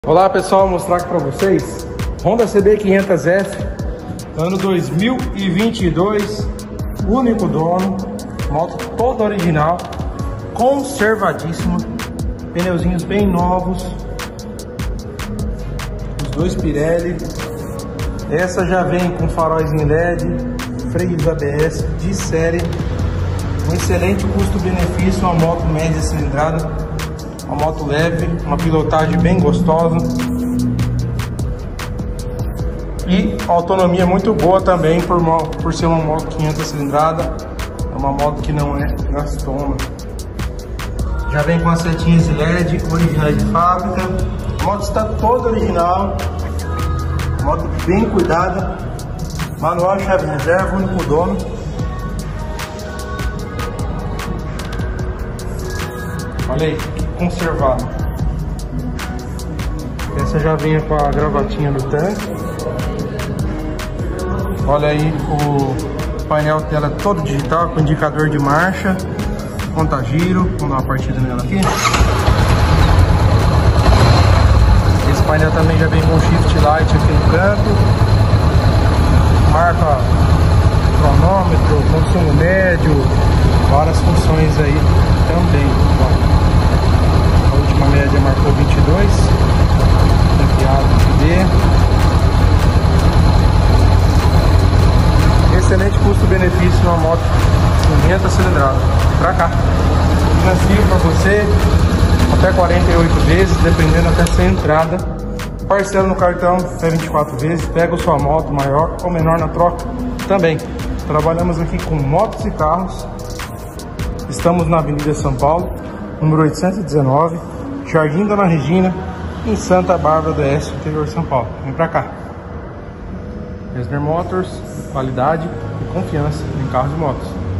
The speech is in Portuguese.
Olá pessoal, vou mostrar aqui para vocês Honda CB500F, ano 2022, único dono, moto toda original, conservadíssima, pneuzinhos bem novos, os dois Pirelli. Essa já vem com faróis em LED, freios ABS de série, um excelente custo-benefício, uma moto média cilindrada. Uma moto leve, uma pilotagem bem gostosa e autonomia muito boa também por ser uma moto 500 cilindrada. É uma moto que não é gastona. Já vem com as setinhas de LED originais de fábrica. A moto está toda original, moto bem cuidada, manual chave reserva, único dono. Olha aí, conservado. Essa já vem com a gravatinha do tanque. Olha aí o painel dela todo digital, com indicador de marcha, conta giro. Vamos dar uma partida nela aqui. Esse painel também já vem com shift light aqui no canto. Marca cronômetro, consumo médio, várias funções aí também. A última média marcou 22, confiado XD. Excelente custo-benefício numa moto 500 cilindrada. Pra cá, financio pra você até 48 vezes, dependendo até ser entrada. Parcela no cartão até 24 vezes, pega sua moto maior ou menor na troca também. Trabalhamos aqui com motos e carros. Estamos na Avenida São Paulo, número 819, Jardim Dona Regina, em Santa Bárbara do Oeste, interior de São Paulo. Vem pra cá. Messner Motors, qualidade e confiança em carros e motos.